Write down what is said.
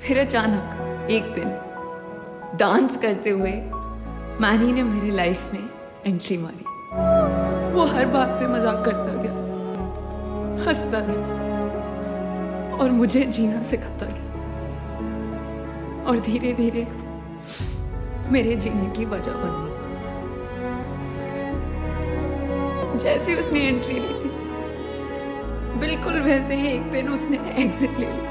फिर अचानक एक दिन डांस करते हुए मैनी ने मेरे लाइफ में एंट्री मारी। वो हर बात पे मजाक करता गया, हंसता गया और मुझे जीना सिखाता गया और धीरे धीरे मेरे जीने की वजह बन गई। जैसे उसने एंट्री ली थी बिल्कुल वैसे ही एक दिन उसने एग्जिट ले लिया।